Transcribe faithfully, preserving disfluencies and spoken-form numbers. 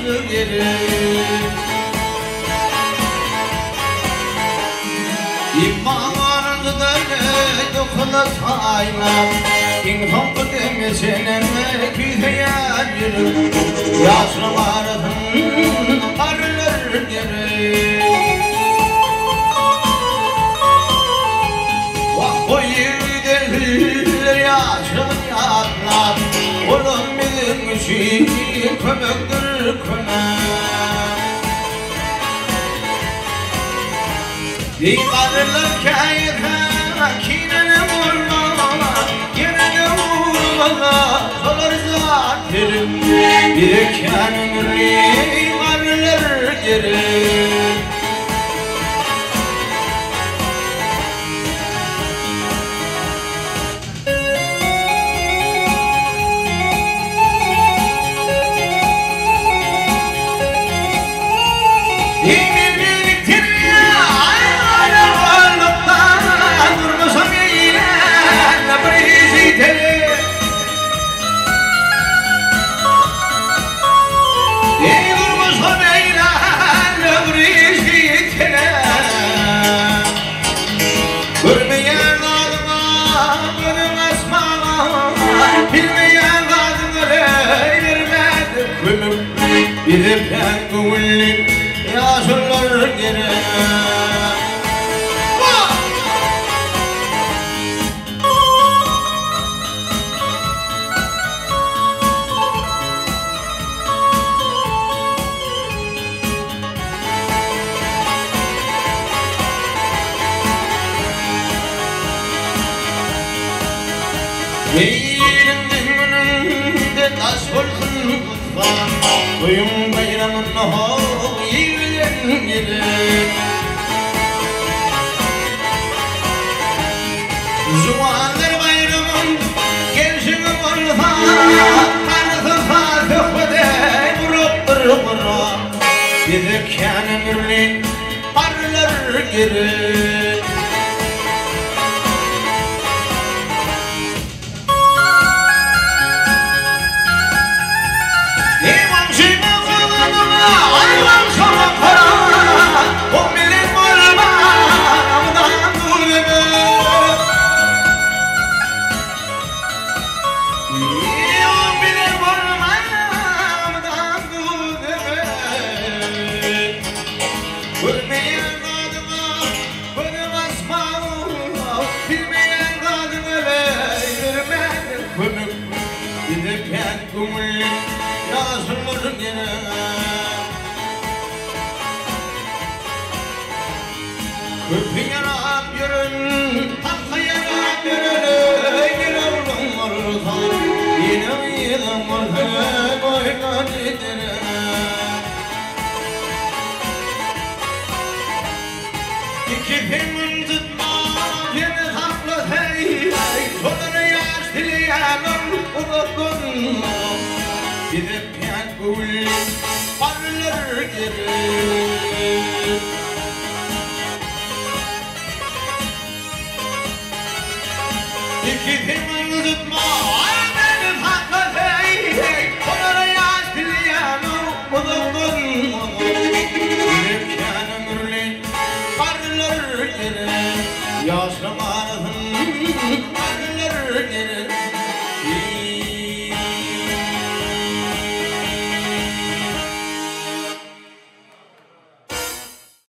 gelir. İmanı da ne dokulatayla İnsan demesene küheyar yürü Yaşlı vardım arılar gelir. Vah boyu deliler yaşlı yatlar Oğlum bizim için kömüktür kömek. Divarlar kayda kinene vurma Yerine vurma Solar zaterim Biriken divarlar gelir. Gidip yakınlık yaşlılar gene. Yeğenin önünde taş olsun kutfağım Duyum bayramın o yiyen gelir. Zuvanlar bayramın gençin olsa Tanrısı fatih öde vurup durup vurup Gidip yanımırlı parlar gelir. Köpüğüne yürün, tahtaya yürün, yine oldum orta, yine yedim orta, boyuna giderim. İki filmin tutma, beni saklı hey, sonunu yaş dileyelim, unuttun. Gidip yankul, parlar gelir. İki filmin tutma, beni saklı hey, sonunu yaş dileyelim, unuttun. Gidip yankul, parlar gelir. Yaşlı